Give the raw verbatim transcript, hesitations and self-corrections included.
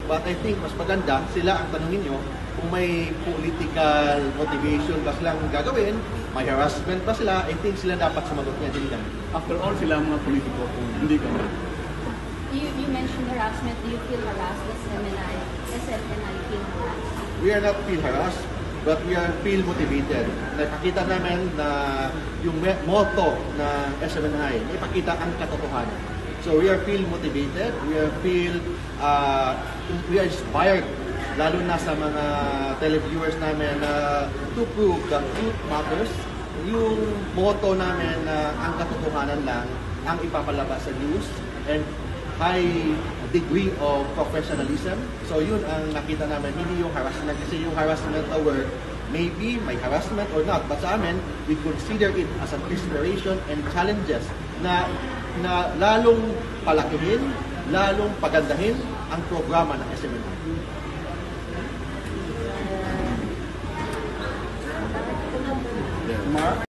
But I think mas maganda, sila ang tanungin nyo kung may political motivation ba silang gagawin, may harassment ba sila, I think sila dapat sumagot niya din kami. After all, sila ang mga politiko kung hindi kami. You, you mentioned harassment. Do you feel harassed? Does M N I, S M N I feel harassed? We are not feel harassed, but we are feel motivated. Nakakita namin na yung motto ng S M N I, ipakita ang katotohanan. So we are feel motivated, we are feel, uh, we are inspired, lalo na sa mga televiewers namin na uh, to prove that truth matters. Yung motto namin na uh, ang katotohanan lang ang ipapalabas sa news and high degree of professionalism. So yun ang nakita namin, hindi yung harassment. Kasi yung harassment na word, maybe may harassment or not. But sa amin, we consider it as an inspiration and challenges na, na lalong palakihin, lalong pagandahin ang programa ng S M N I. Mark?